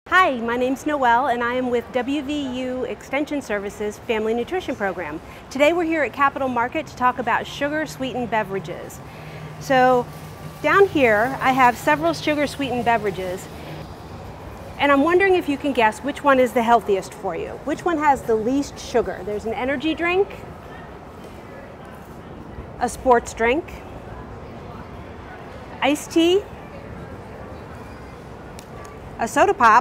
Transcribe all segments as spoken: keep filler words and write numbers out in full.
Hi, my name's Noel and I am with W V U Extension Services Family Nutrition Program. Today we're here at Capital Market to talk about sugar sweetened beverages. So down here I have several sugar sweetened beverages and I'm wondering if you can guess which one is the healthiest for you. Which one has the least sugar? There's an energy drink, a sports drink, iced tea, a soda pop,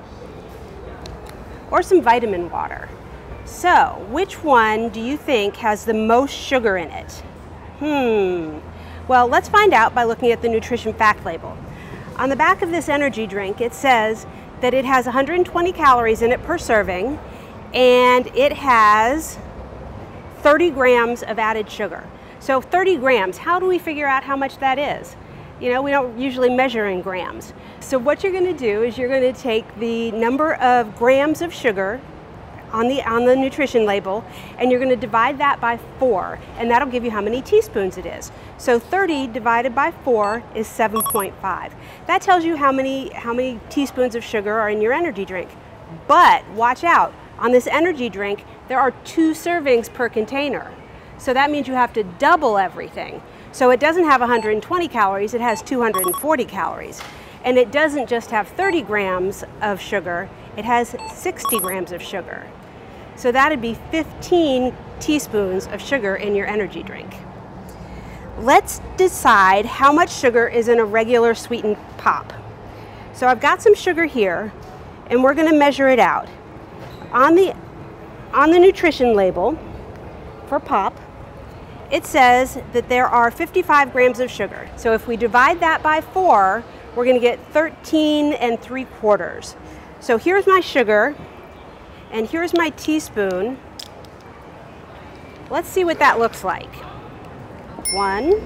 or some vitamin water. So, which one do you think has the most sugar in it? Hmm. Well, let's find out by looking at the nutrition fact label. On the back of this energy drink, it says that it has one hundred twenty calories in it per serving, and it has thirty grams of added sugar. So thirty grams, how do we figure out how much that is? You know, we don't usually measure in grams. So what you're going to do is you're going to take the number of grams of sugar on the, on the nutrition label and you're going to divide that by four, and that'll give you how many teaspoons it is. So thirty divided by four is seven point five. That tells you how many, how many teaspoons of sugar are in your energy drink. But watch out, on this energy drink there are two servings per container. So that means you have to double everything. So it doesn't have one hundred twenty calories, it has two hundred forty calories. And it doesn't just have thirty grams of sugar, it has sixty grams of sugar. So that'd be fifteen teaspoons of sugar in your energy drink. Let's decide how much sugar is in a regular sweetened pop. So I've got some sugar here, and we're gonna measure it out. On the, on the nutrition label for pop, it says that there are fifty-five grams of sugar. So if we divide that by four, we're going to get thirteen and three quarters. So here's my sugar, and here's my teaspoon. Let's see what that looks like. One,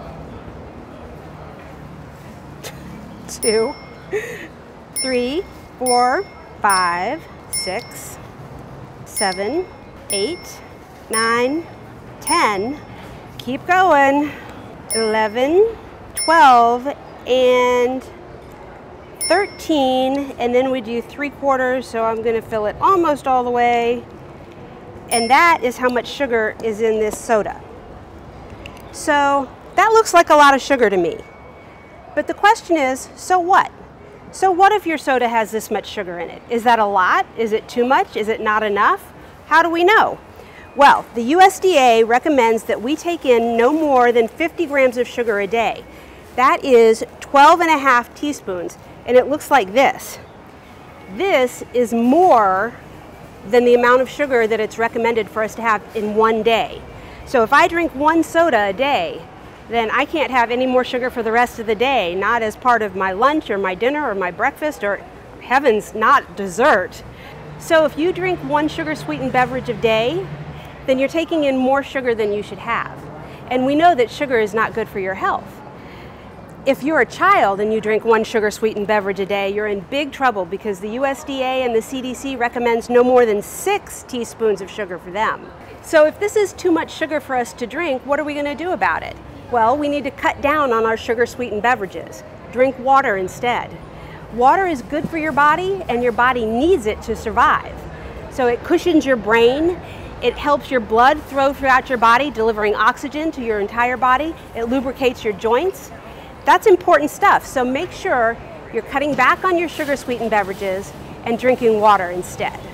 two, three, four, five, six, seven, eight, nine, ten, keep going, eleven, twelve, and thirteen, and then we do three quarters, so I'm going to fill it almost all the way, and that is how much sugar is in this soda. So that looks like a lot of sugar to me. But the question is, so what? So what if your soda has this much sugar in it? Is that a lot? Is it too much? Is it not enough? How do we know? Well, the U S D A recommends that we take in no more than fifty grams of sugar a day. That is twelve and a half teaspoons, and it looks like this. This is more than the amount of sugar that it's recommended for us to have in one day. So if I drink one soda a day, then I can't have any more sugar for the rest of the day, not as part of my lunch or my dinner or my breakfast or, heavens, not dessert. So if you drink one sugar sweetened beverage a day, then you're taking in more sugar than you should have. And we know that sugar is not good for your health. If you're a child and you drink one sugar sweetened beverage a day, you're in big trouble because the U S D A and the C D C recommends no more than six teaspoons of sugar for them. So if this is too much sugar for us to drink, what are we going to do about it? Well, we need to cut down on our sugar sweetened beverages. Drink water instead. Water is good for your body and your body needs it to survive. So it cushions your brain. It helps your blood flow throughout your body, delivering oxygen to your entire body. It lubricates your joints. That's important stuff, so make sure you're cutting back on your sugar sweetened beverages and drinking water instead.